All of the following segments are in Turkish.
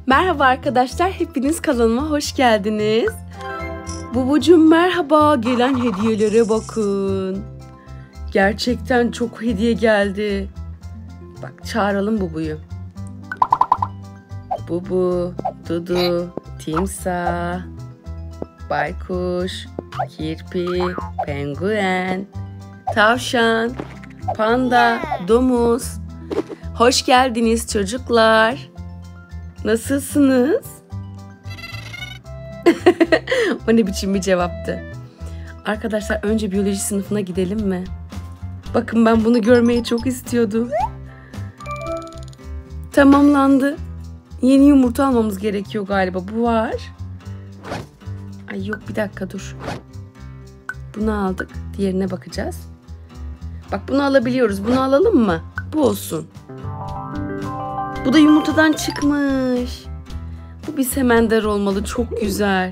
Merhaba arkadaşlar, hepiniz kanalıma hoş geldiniz. Bubucuğum merhaba, gelen hediyelere bakın. Gerçekten çok hediye geldi. Bak çağıralım Bubu'yu. Bubu, Dudu, timsah, baykuş, kirpi, penguen, tavşan, panda, domuz. Hoş geldiniz çocuklar. Nasılsınız? O ne biçim bir cevaptı. Arkadaşlar önce biyoloji sınıfına gidelim mi? Bakın ben bunu görmeyi çok istiyordum. Tamamlandı. Yeni yumurta almamız gerekiyor galiba. Bu var. Ay yok bir dakika dur. Bunu aldık. Diğerine bakacağız. Bak bunu alabiliyoruz. Bunu alalım mı? Bu olsun. Bu da yumurtadan çıkmış. Bu bir semender olmalı. Çok güzel.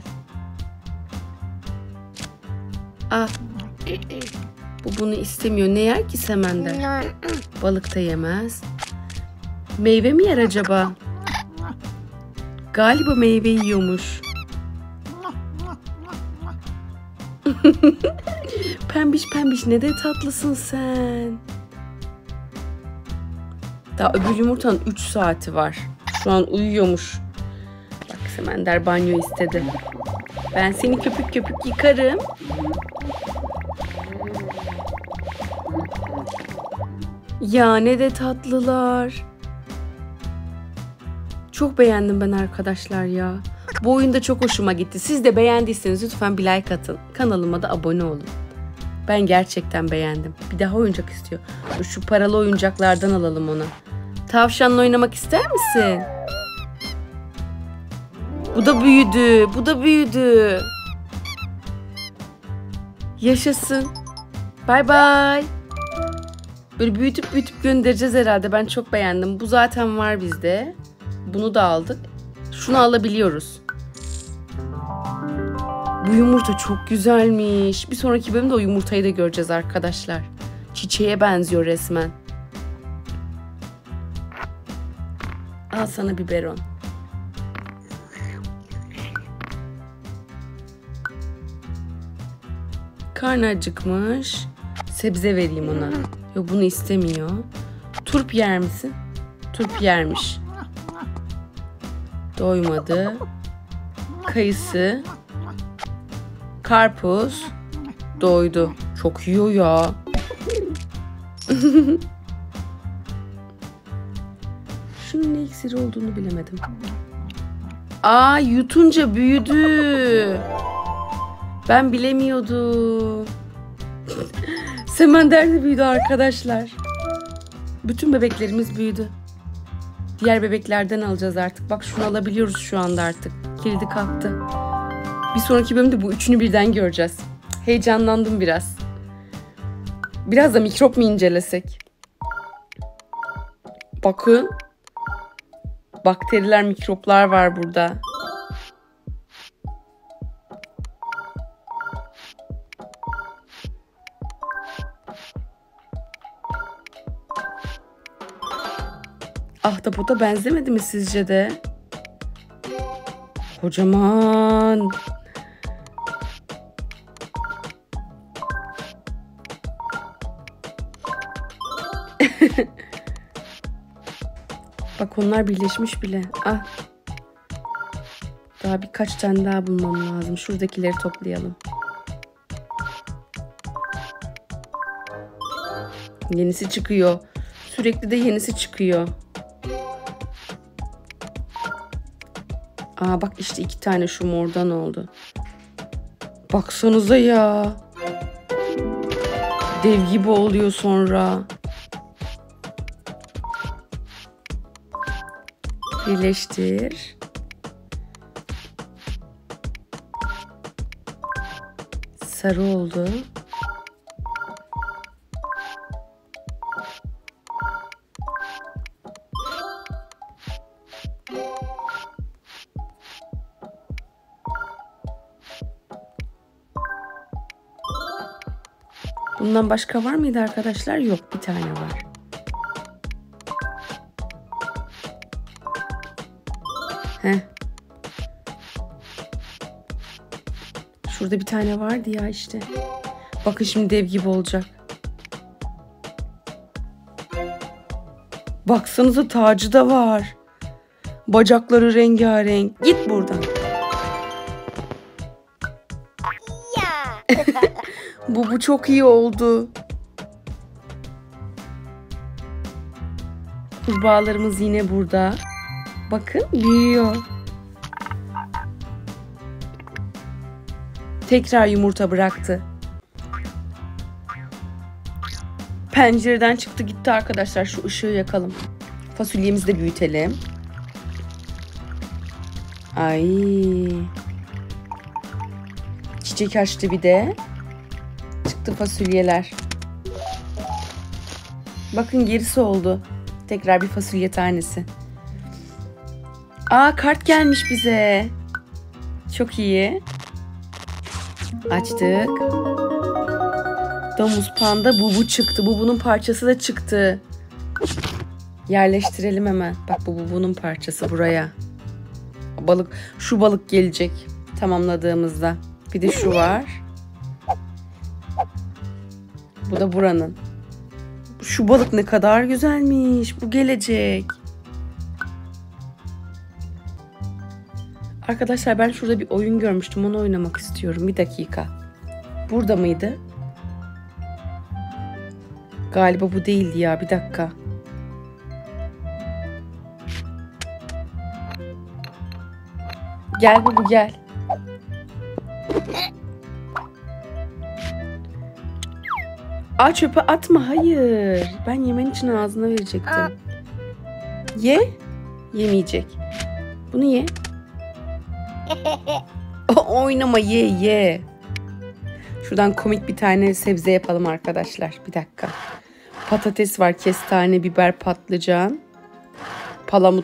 Ah. Bu bunu istemiyor. Ne yer ki semender? Balık da yemez. Meyve mi yer acaba? Galiba meyve yiyormuş. Pembiş pembiş ne de tatlısın sen. Daha öbür yumurtanın 3 saati var. Şu an uyuyormuş. Bak semender banyo istedi. Ben seni köpük köpük yıkarım. Ya ne de tatlılar. Çok beğendim ben arkadaşlar ya. Bu oyun da çok hoşuma gitti. Siz de beğendiyseniz lütfen bir like atın. Kanalıma da abone olun. Ben gerçekten beğendim. Bir daha oyuncak istiyor. Şu paralı oyuncaklardan alalım ona. Tavşanla oynamak ister misin? Bu da büyüdü. Bu da büyüdü. Yaşasın. Bay bay. Böyle büyütüp büyütüp göndereceğiz herhalde. Ben çok beğendim. Bu zaten var bizde. Bunu da aldık. Şunu alabiliyoruz. Bu yumurta çok güzelmiş. Bir sonraki bölümde o yumurtayı da göreceğiz arkadaşlar. Çiçeğe benziyor resmen. Al sana biberon. Karnı acıkmış. Sebze vereyim ona. Yok bunu istemiyor. Turp yer misin? Turp yermiş. Doymadı. Kayısı. Karpuz. Doydu. Çok yiyor ya. Şunun ne iksiri olduğunu bilemedim. Aa yutunca büyüdü. Ben bilemiyordum. Semender de büyüdü arkadaşlar. Bütün bebeklerimiz büyüdü. Diğer bebeklerden alacağız artık. Bak şunu alabiliyoruz şu anda artık. Kilidi kalktı. Bir sonraki bölümde bu üçünü birden göreceğiz. Heyecanlandım biraz. Biraz da mikrop mu incelesek? Bakın. Bakteriler, mikroplar var burada. Ahtapota benzemedi mi sizce de? Kocaman. Bak onlar birleşmiş bile. Ah. Daha birkaç tane daha bulmam lazım. Şuradakileri toplayalım. Yenisi çıkıyor. Sürekli de yenisi çıkıyor. Aa bak işte 2 tane şu mordan oldu. Baksanıza ya. Dev gibi oluyor sonra. Birleştir. Sarı oldu. Bundan başka var mıydı arkadaşlar? Yok, bir tane var. Heh. Şurada bir tane vardı ya işte. Bakın şimdi dev gibi olacak. Baksanıza tacı da var. Bacakları rengarenk. Git buradan. Bu çok iyi oldu. Kurbağalarımız yine burada. Bakın büyüyor. Tekrar yumurta bıraktı. Pencereden çıktı gitti arkadaşlar. Şu ışığı yakalım. Fasulyemizi de büyütelim. Ay. Çiçek açtı bir de. Çıktı fasulyeler. Bakın gerisi oldu. Tekrar bir fasulye tanesi. Aa, kart gelmiş bize. Çok iyi. Açtık. Domuz, panda, bubu çıktı. Bubunun parçası da çıktı. Yerleştirelim hemen. Bak bu bubunun parçası buraya. Şu balık gelecek tamamladığımızda. Bir de şu var. Bu da buranın. Şu balık ne kadar güzelmiş. Bu gelecek. Arkadaşlar ben şurada bir oyun görmüştüm. Onu oynamak istiyorum. Bir dakika. Burada mıydı? Galiba bu değildi ya. Bir dakika. Gel bu gel. Aa, çöpe atma. Hayır. Ben yemen için ağzına verecektim. Ye. Yemeyecek. Bunu ye. Oynama, ye. Şuradan komik bir tane sebze yapalım arkadaşlar. Bir dakika. Patates var, kestane, biber, patlıcan, palamut.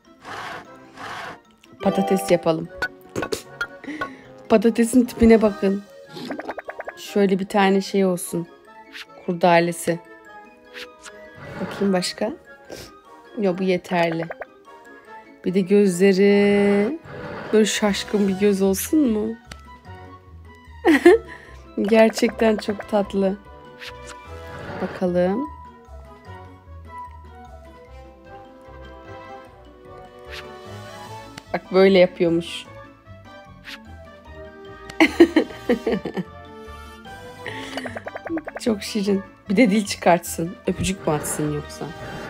Patates yapalım. Patatesin tipine bakın. Şöyle bir tane şey olsun. Kurdalesi. Bakayım başka. Yok, bu yeterli. Bir de gözleri böyle şaşkın bir göz olsun mu? Gerçekten çok tatlı. Bakalım. Bak böyle yapıyormuş. Çok şirin. Bir de dil çıkartsın. Öpücük mü atsın yoksa?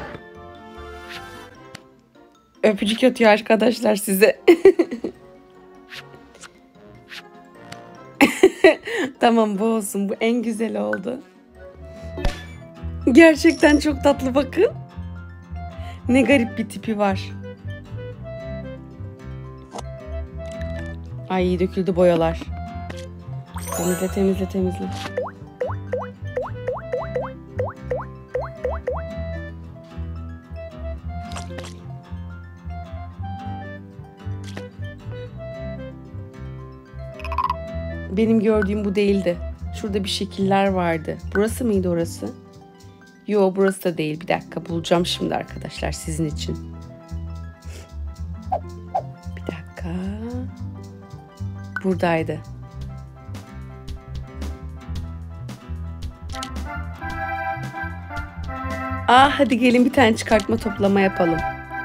Öpücük atıyor arkadaşlar size. Tamam, bu olsun. Bu en güzel oldu. Gerçekten çok tatlı, bakın. Ne garip bir tipi var. Ay, döküldü boyalar. Temizle. Benim gördüğüm bu değildi. Şurada bir şekiller vardı. Burası mıydı orası? Yo, burası da değil. Bir dakika, bulacağım şimdi arkadaşlar sizin için. Bir dakika. Buradaydı. Hadi gelin bir tane çıkartma toplama yapalım.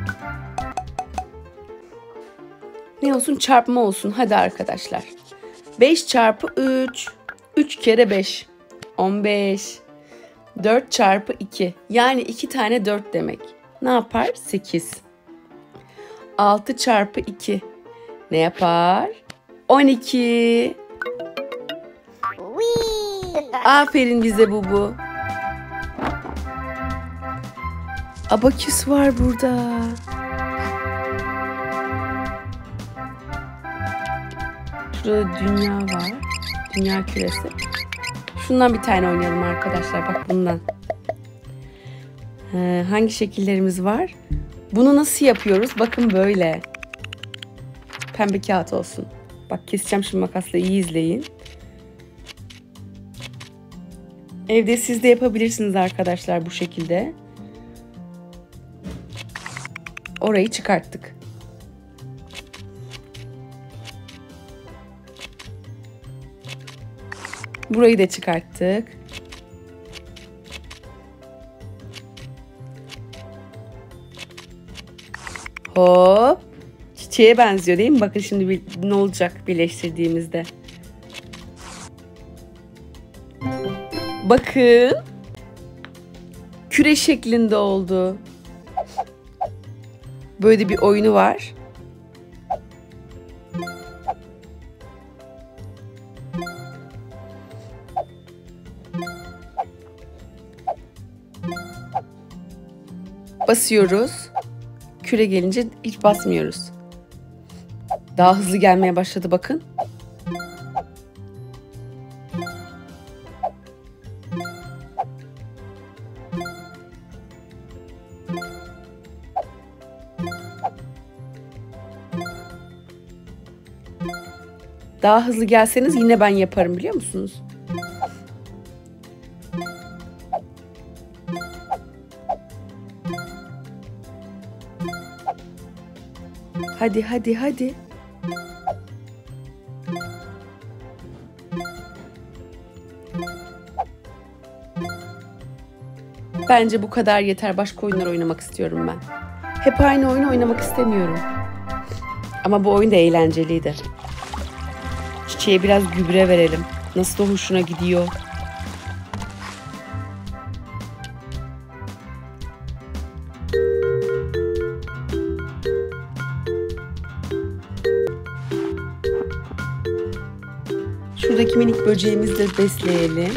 Ne olsun? Çarpma olsun. Hadi arkadaşlar. 5 çarpı 3. 3 kere 5. 15. 4 çarpı 2. Yani 2 tane 4 demek. Ne yapar? 8. 6 çarpı 2. Ne yapar? 12. Aferin bize bubu. Abaküs var burada. Şurada dünya var. Dünya küresi. Şundan bir tane oynayalım arkadaşlar. Bak bundan. Hangi şekillerimiz var? Bunu nasıl yapıyoruz? Bakın böyle. Pembe kağıt olsun. Bak keseceğim şimdi makasla, iyi izleyin. Evde siz de yapabilirsiniz arkadaşlar bu şekilde. Orayı çıkarttık. Burayı da çıkarttık. Hop. Çiçeğe benziyor değil mi? Bakın şimdi ne olacak birleştirdiğimizde. Bakın. Küre şeklinde oldu. Böyle bir oyunu var. Basıyoruz. Küre gelince hiç basmıyoruz. Daha hızlı gelmeye başladı bakın. Daha hızlı gelseniz yine ben yaparım biliyor musunuz? Hadi hadi hadi. Bence bu kadar yeter. Başka oyunlar oynamak istiyorum ben. Hep aynı oyunu oynamak istemiyorum. Ama bu oyun da eğlenceliydi. Çiçeğe biraz gübre verelim. Nasıl da hoşuna gidiyor. Şuradaki minik böceğimizi de besleyelim.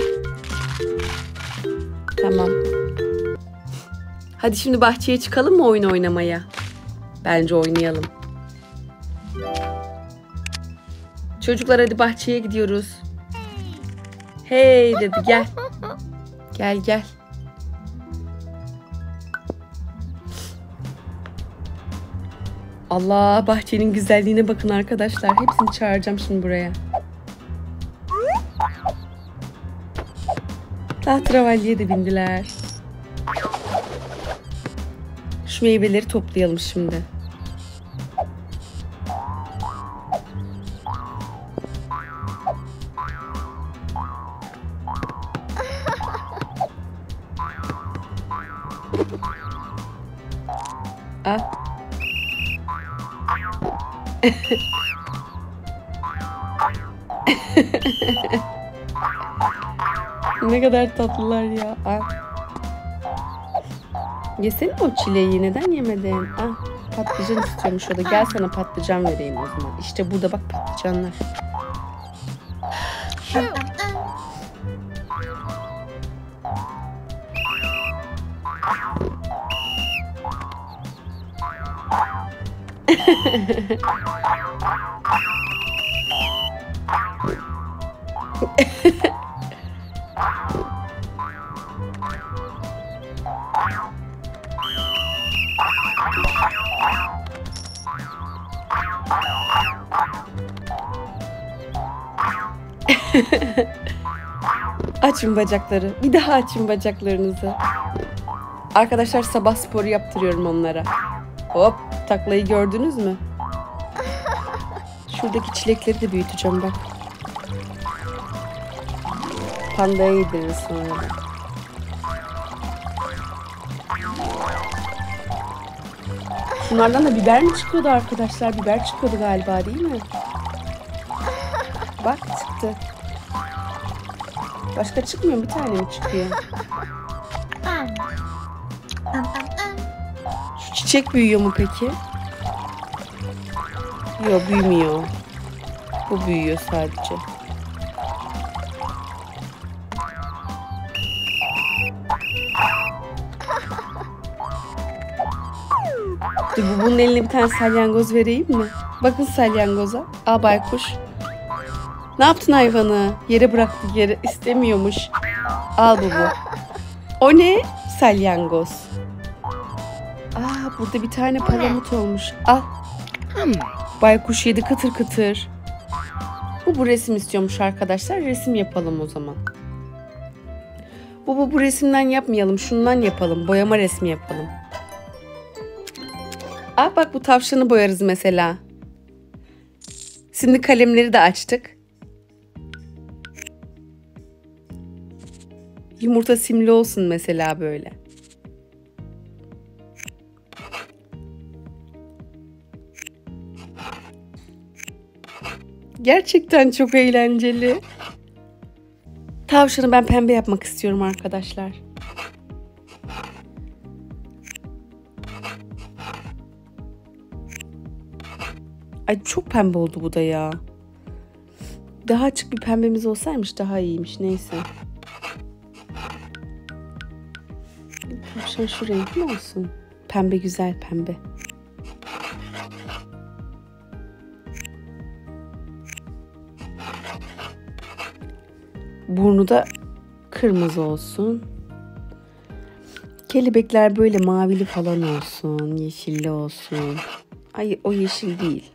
Tamam. Hadi şimdi bahçeye çıkalım mı oyun oynamaya? Bence oynayalım. Çocuklar hadi bahçeye gidiyoruz. Hey dedi gel. Gel gel. Allah bahçenin güzelliğine bakın arkadaşlar. Hepsini çağıracağım şimdi buraya. Tahterevalliye de bindiler. Şu meyveleri toplayalım şimdi. Al. Ne kadar tatlılar ya. Al. Yesene o çileği. Neden yemedin? Al. Patlıcan istiyormuş o da. Gel sana patlıcan vereyim o zaman. İşte burada bak patlıcanlar. Açın bacakları. Bir daha açın bacaklarınızı. Arkadaşlar sabah sporu yaptırıyorum onlara. Hop, taklayı gördünüz mü? Şuradaki çilekleri de büyüteceğim bak. Pandaya yediririz sonra da. Şunlardan da biber mi çıkıyordu arkadaşlar? Biber çıkıyordu galiba değil mi? Bak çıktı. Başka çıkmıyor, bir tane mi çıkıyor? Şu çiçek büyüyor mu peki? Yok büyümüyor. Bu büyüyor sadece. Dur bunun eline bir tane salyangoz vereyim mi? Bakın salyangoza. Aa baykuş. Ne yaptın hayvanı? Yere bıraktı, yere istemiyormuş. Al bu. O ne? Salyangoz. Aa burada bir tane palamut olmuş. Al. Baykuş yedi kıtır kıtır. Bu resim istiyormuş arkadaşlar. Resim yapalım o zaman. Bu resimden yapmayalım. Şundan yapalım. Boyama resmi yapalım. Aa bak bu tavşanı boyarız mesela. Şimdi kalemleri de açtık. Yumurta simli olsun mesela böyle. Gerçekten çok eğlenceli. Tavşanı ben pembe yapmak istiyorum arkadaşlar. Ay çok pembe oldu bu da ya. Daha açık bir pembemiz olsaymış daha iyiymiş. Neyse. Tavşan şu renk mi olsun? Pembe güzel pembe. Burnu da kırmızı olsun. Kelebekler böyle mavili falan olsun. Yeşilli olsun. Ay o yeşil değil.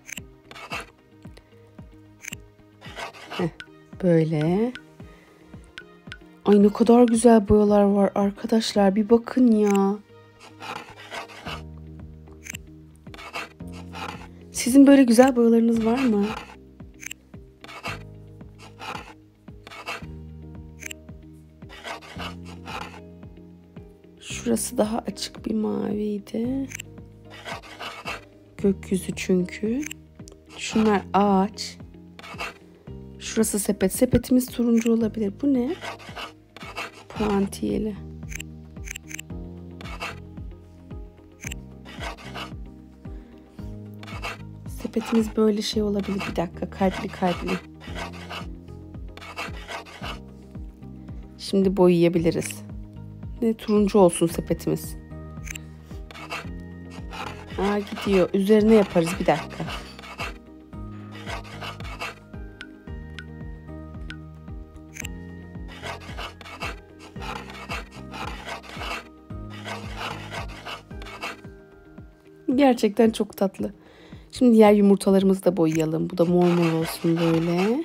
Böyle. Ay ne kadar güzel boyalar var arkadaşlar. Bir bakın ya. Sizin böyle güzel boyalarınız var mı? Şurası daha açık bir maviydi. Gökyüzü çünkü. Şunlar ağaç. Şurası sepet. Sepetimiz turuncu olabilir. Bu ne? Puantiyeli. Sepetimiz böyle şey olabilir. Bir dakika. Kalpli kalpli. Şimdi boyayabiliriz. Ne turuncu olsun sepetimiz. Aa gidiyor. Üzerine yaparız bir dakika. Gerçekten çok tatlı. Şimdi diğer yumurtalarımızı da boyayalım. Bu da mor mor olsun böyle.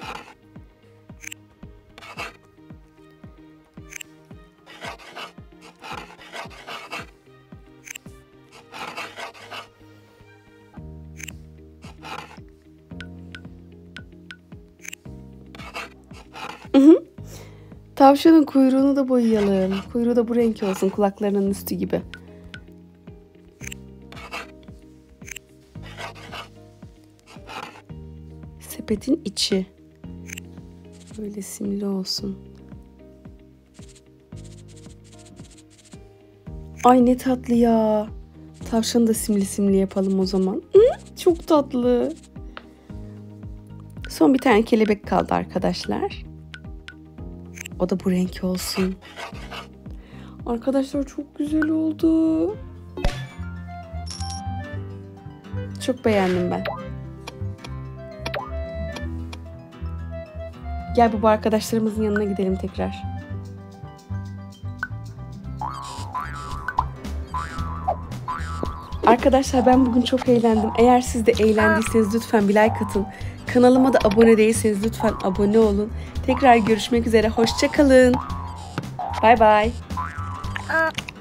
Tavşanın kuyruğunu da boyayalım. Kuyruğu da bu renk olsun. Kulaklarının üstü gibi. Sepetin içi. Böyle simli olsun. Ay ne tatlı ya. Tavşanı da simli simli yapalım o zaman. Çok tatlı. Son bir tane kelebek kaldı arkadaşlar. O da bu renk olsun. Arkadaşlar çok güzel oldu. Çok beğendim ben. Gel bu arkadaşlarımızın yanına gidelim tekrar. Arkadaşlar ben bugün çok eğlendim. Eğer siz de eğlendiyseniz lütfen bir like atın. Kanalıma da abone değilseniz lütfen abone olun. Tekrar görüşmek üzere. Hoşça kalın. Bay bay.